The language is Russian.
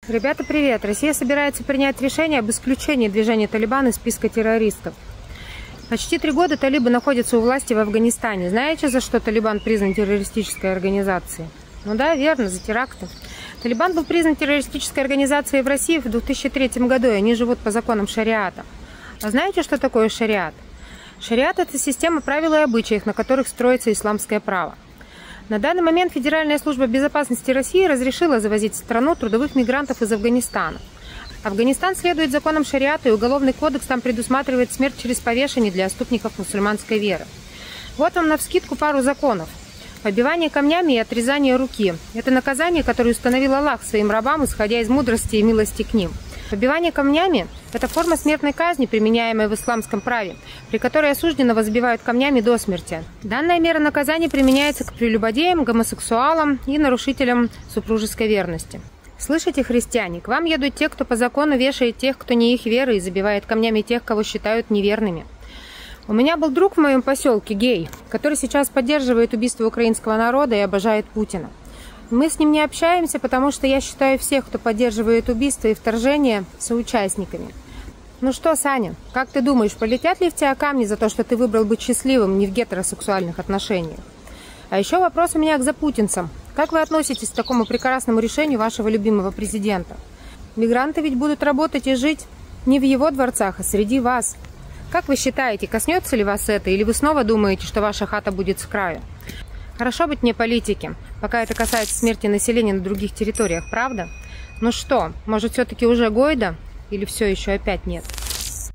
Ребята, привет! Россия собирается принять решение об исключении движения «Талибан» из списка террористов. Почти 3 года талибы находятся у власти в Афганистане. Знаете, за что Талибан признан террористической организацией? Ну да, верно, за теракты. Талибан был признан террористической организацией в России в 2003 году, и они живут по законам шариата. А знаете, что такое шариат? Шариат – это система правил и обычаев, на которых строится исламское право. На данный момент Федеральная служба безопасности России разрешила завозить в страну трудовых мигрантов из Афганистана. Афганистан следует законам шариата, и Уголовный кодекс там предусматривает смерть через повешение для отступников мусульманской веры. Вот вам навскидку пару законов. Побивание камнями и отрезание руки – это наказание, которое установил Аллах своим рабам, исходя из мудрости и милости к ним. Побивание камнями – это форма смертной казни, применяемая в исламском праве, при которой осужденного забивают камнями до смерти. Данная мера наказания применяется к прелюбодеям, гомосексуалам и нарушителям супружеской верности. Слышите, христиане, к вам едут те, кто по закону вешает тех, кто не их веры, и забивает камнями тех, кого считают неверными. У меня был друг в моем поселке, гей, который сейчас поддерживает убийство украинского народа и обожает Путина. Мы с ним не общаемся, потому что я считаю всех, кто поддерживает убийство и вторжение, соучастниками. Ну что, Саня, как ты думаешь, полетят ли в тебя камни за то, что ты выбрал быть счастливым не в гетеросексуальных отношениях? А еще вопрос у меня к запутинцам. Как вы относитесь к такому прекрасному решению вашего любимого президента? Мигранты ведь будут работать и жить не в его дворцах, а среди вас. Как вы считаете, коснется ли вас это, или вы снова думаете, что ваша хата будет с краю? Хорошо быть не политиком, пока это касается смерти населения на других территориях, правда? Ну что, может все-таки уже Гойда? Или все еще опять нет?